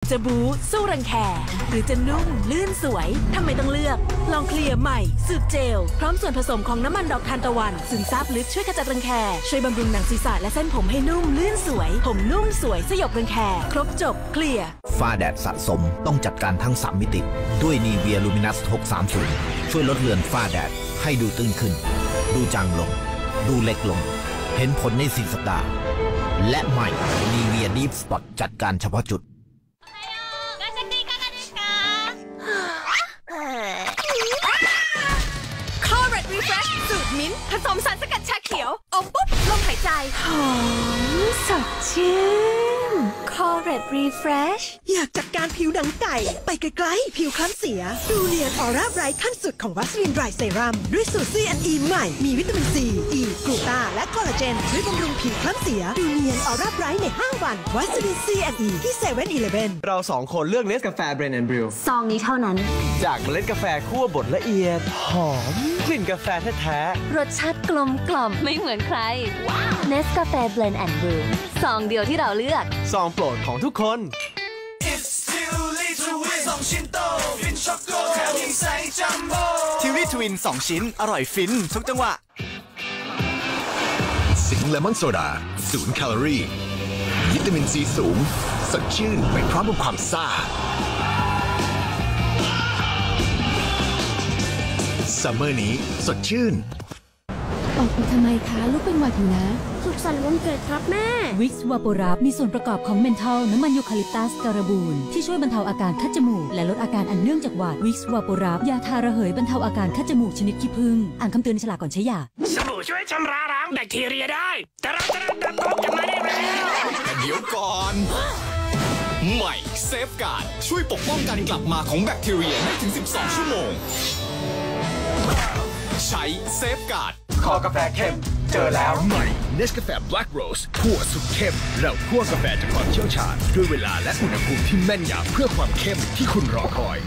จะบู๊สู้รังแคหรือจะนุ่มลื่นสวยทำไมต้องเลือกลองเคลียร์ใหม่สูตรเจลพร้อมส่วนผสมของน้ำมันดอกทานตะวันซึมซาบลึกช่วยขจัดรังแคช่วยบำรุงหนังศีรษะและเส้นผมให้นุ่มลื่นสวยผมนุ่มสวยสยบรังแคครบจบเคลียร์ฝ้าแดดสะสมต้องจัดการทั้ง3มิติด้วยนีเวียลูมินัส630ช่วยลดเลือนฝ้าแดดให้ดูตื้นขึ้นดูจางลงดูเล็กลงเห็นผลใน4 สัปดาห์และใหม่นีเวียดีฟสปอตจัดการเฉพาะจุดสูตรมิ้นผสมสารสกัดชาเขียวอมปุ๊บลมหายใจหอมสดชื่น Colgate Refresh อยากจัดการผิวหนังไก่ไปไกลๆผิวคล้ำเสียดูเนียนออร่าไบรท์ขั้นสุดของวัสลินไดรเซรั่มด้วยสูตร C&E ใหม่มีวิตามิน C E กลูตาและคอลลาเจนช่วยบำรุงผิวคล้ำเสียดูเนียนออร่าไบรท์ใน5 วันวัสลิน C&E ที่7-Eleven เรา2 คนเลือกเนสกาแฟ Blend and Brew ซองนี้เท่านั้นจากเมล็ดกาแฟคั่วบดละเอียดหอมกลิ่นกาแฟแท้ๆรสชาติกลมกล่อมไม่เหมือนใครเนสกาแฟ Blend and Brew ซองเดียวที่เราเลือกซองโปรดของทุกคนทิวรี่ทวิน2 ชิ้นอร่อยฟินทุกจังหวะสิงห์เลมอนโซดา0 แคลอรี่วิตามินซีสูงสดชื่นไปพร้อมกับความซ่าซัมเมอร์นี้สดชื่นออกไปทำไมคะลูกเป็นหวัดอยู่นะสุขสันต์วันเกิดครับแม่วิกซ์วาโปรับมีส่วนประกอบของเมนทอลน้ำมันยูคาลิปตัสการบูนที่ช่วยบรรเทาอาการคัดจมูกและลดอาการอันเนื่องจากหวัดวิกซ์วาโปรับยาทาระเหยบรรเทาอาการคัดจมูกชนิดขี้ผึ้งอ่านคำเตือนในฉลากก่อนใช้ยาสบู่ช่วยชำระล้างแบคทีเรียได้แต่เราจะพบกันมาได้แล้วแต่เดี๋ยวก่อนใหม่เซฟการ์ดช่วยปกป้องการกลับมาของแบคทีเรียได้ถึง12 ชั่วโมงใช้เซฟการ์ดคอกาแฟเข้มเจอแล้วใหม่เนสกาแฟ Black Rose คั่วสุดเข้มเราคั่วกาแฟจากความเชี่ยวชาญด้วยเวลาและอุณหภูมิที่แม่นยำเพื่อความเข้มที่คุณรอคอย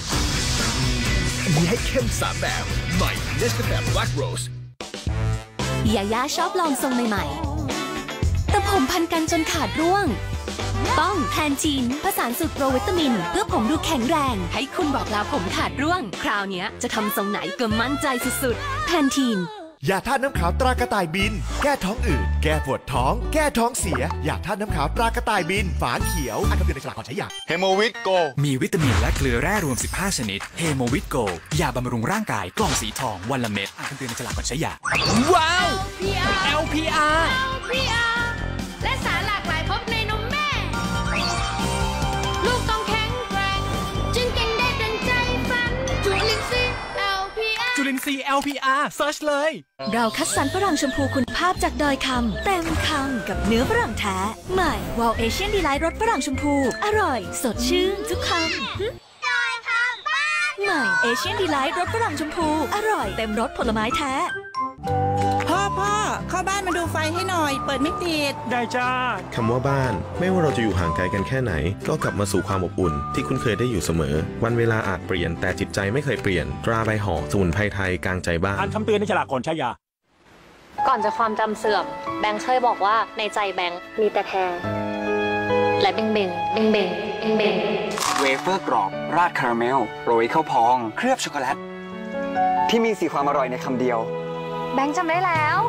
มีให้เข้ม3 แบบใหม่เนสกาแฟ Black Rose ยาย่าชอบลองทรงใหม่ๆแต่ผมพันกันจนขาดร่วงต้องแพนทีนผสานสูตรโปรวิตามินเพื่อผมดูแข็งแรงให้คุณบอกลาผมขาดร่วงคราวนี้จะทำทรงไหนก็มั่นใจสุดๆแพนทีนยาธาตุน้ำขาวตรากระต่ายบินแก้ท้องอืดแก้ปวดท้องแก้ท้องเสียยาธาตุน้ำขาวตรากระต่ายบินฝาเขียวอ่านคำเตือนในฉลากก่อนใช้ยาเฮโมวิตโกมีวิตามินและเกลือแร่รวม15 ชนิดเฮโมวิตโกยาบำรุงร่างกายกล่องสีทองวันละเม็ดอ่านคำเตือนในฉลากก่อนใช้ยาว้าว LPR และสารหลากหลายพบในนมแม่ลูกต้องแข็งแกร่งจึงเก่งได้ดังใจฝันจุลินทรีย์ LPR จุลินทรีย์ LPR เซิร์ชเลยเราคัดสรรฝรั่งชมพูคุณภาพจากดอยคำเต็มคำกับเนื้อฝรั่งแท้ใหม่วอลเอเชียนดีไลท์รสฝรั่งชมพูอร่อยสดชื่นทุกคำดอยคำบ้านใหม่เอเชียนดีไลท์รสฝรั่งชมพูอร่อยเต็มรสผลไม้แท้พ่อเข้าบ้านมาดูไฟให้หน่อยเปิดไม่ติดได้จ้าคำว่าบ้านไม่ว่าเราจะอยู่ห่างไกลกันแค่ไหนก็กลับมาสู่ความอบอุ่นที่คุณเคยได้อยู่เสมอวันเวลาอาจเปลี่ยนแต่จิตใจไม่เคยเปลี่ยนตราใบห่อสมุนไพรไทยกลางใจบ้านอ่านคำเตือนในฉลากก่อนใช้ยาก่อนจะความจำเสื่อมแบงค์เคยบอกว่าในใจแบงค์มีแต่แทงและเบ่งเบ่งเบ่งเบ่งเบ่งเบ่งเวเฟอร์กรอบราดคาราเมลโรยข้าวพองเคลือบช็อกโกแลตที่มี4 ความอร่อยในคำเดียวแบงค์จำได้แล้ว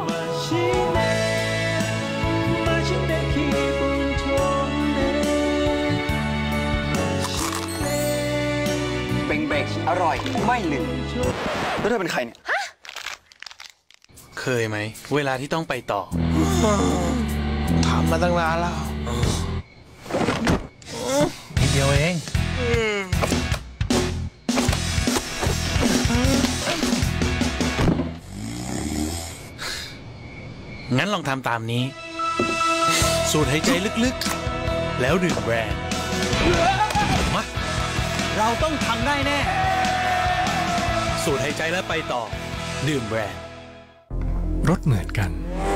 เบ่งเบ่งอร่อยไม่ลืมแล้วเธอเป็นใครเนี่ยเคยไหมเวลาที่ต้องไปต่อถามมาตั้งนานแล้วนิดเดียวเองงั้นลองทำตามนี้สูดหายใจลึกๆแล้วดื่มแบรนด์มาเราต้องทำได้แน่สูดหายใจแล้วไปต่อดื่มแบรนด์รถเหมือนกัน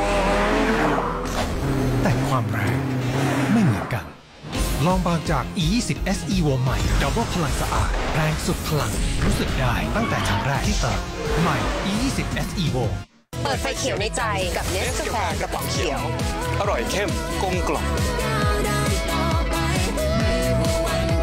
แต่ความแรงไม่เหมือนกันลองบางจาก E20 SE Evo ใหม่ดับเบิลพลังสะอาดแรงสุดพลังรู้สึกได้ตั้งแต่ครั้งแรกที่เติมใหม่ E20 SE Evo เปิดไฟเขียวในใจกับเนสกาแฟกระป๋องเขียวอร่อยเข้มกลมกล่อม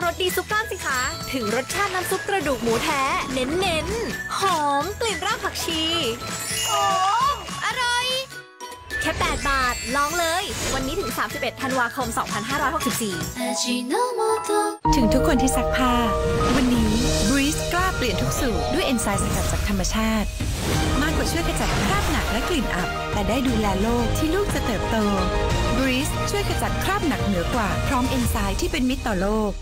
รสดีซุปกล้ามสิคะถึงรสชาติน้ำซุปกระดูกหมูแท้เน้นๆหอมกลิ่นรากผักชีโอ้อร่อยแค่8 บาทลองเลยวันนี้ถึง31 ธันวาคม 2564 ถึงทุกคนที่ซักผ้าวันนี้ Breeze กล้าเปลี่ยนทุกสูตรด้วยเอนไซม์สกัดจากธรรมชาติมากกว่าช่วยขจัดคราบหนักและกลิ่นอับแต่ได้ดูแลโลกที่ลูกจะเติบโต Breeze ช่วยขจัดคราบหนักเหนือกว่าพร้อมเอนไซม์ที่เป็นมิตรต่อโลก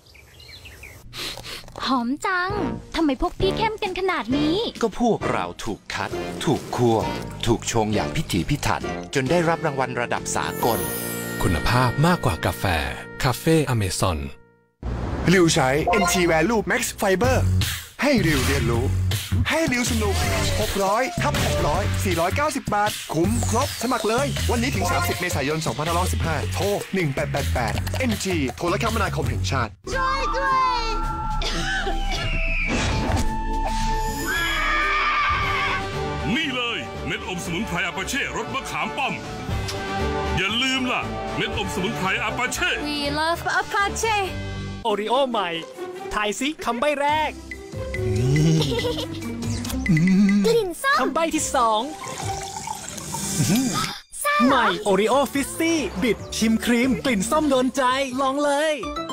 หอมจังทำไมพวกพี่เข้มกันขนาดนี้ก็พวกเราถูกคัดถูกคั่วถูกชงอย่างพิถีพิถันจนได้รับรางวัลระดับสากลคุณภาพมากกว่ากาแฟคาเฟ่อเมซอนริวใช้ NT Value Max Fiber ให้ริวเรียนรู้ให้ริวสนุก600ทับ600 490 บาทคุ้มครบสมัครเลยวันนี้ถึง30 เมษายน 2515โทร1888 NT โทรคมนาคมแห่งชาติช่วยด้วยนี่เลยเม็ดอมสมุนไพรอาปาเช่รสมะขามป้อมอย่าลืมล่ะเม็ดอมสมุนไพรอาปาเช่ We love Apache โอริโอใหม่ทายซิคำใบ้แรกกลิ่นส้มคำใบ้ที่2ใหม่โอริโอฟิสซี่บิดชิมครีมกลิ่นส้มโดนใจลองเลย